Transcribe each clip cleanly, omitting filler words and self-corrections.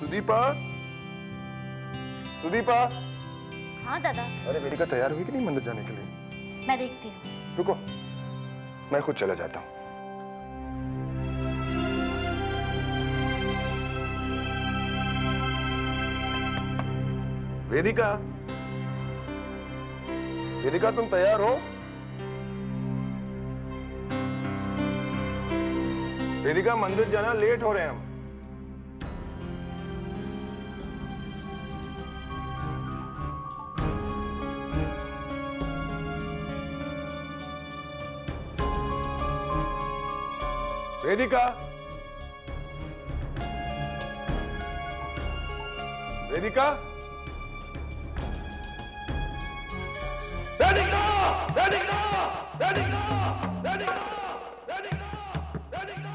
सुदीपा, सुदीपा। हाँ दादा। अरे वेदिका तैयार हुई कि नहीं मंदिर जाने के लिए? मैं देखती हूँ। रुको, मैं खुद चला जाता हूँ। वेदिका, वेदिका तुम तैयार हो? वेदिका मंदिर जाना, लेट हो रहे हैं हम। वेदिका, वेदिका, वेदिका, वेदिका, वेदिका, वेदिका, वेदिका, वेदिका।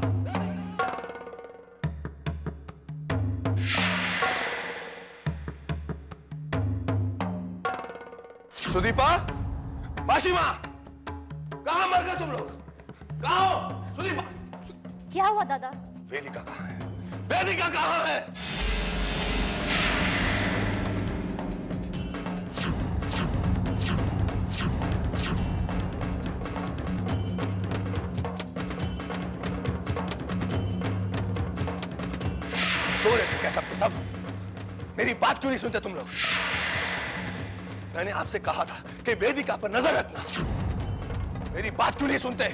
सुदीपा, माशिमा, कहां मर गए तुम लोग? कहां हो? सुदीपा, क्या हुआ दादा? वेदिका कहां है? वेदिका कहां है? सो रहे थे क्या सब के सब? मेरी बात क्यों नहीं सुनते तुम लोग? मैंने आपसे कहा था कि वेदिका पर नजर रखना। मेरी बात क्यों नहीं सुनते?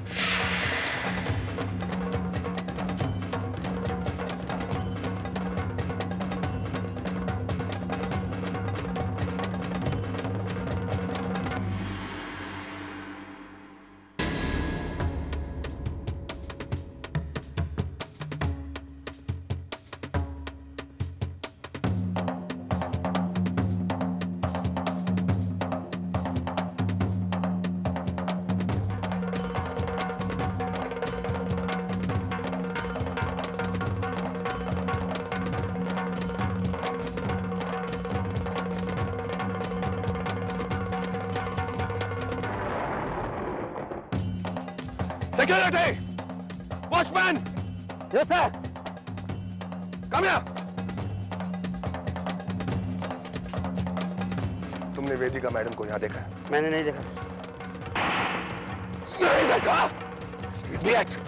Security! Watchman! Yes, sir. Come here! तुमने वेदिका मैडम को यहाँ देखा? मैंने नहीं देखा। नहीं देखा? Idiot!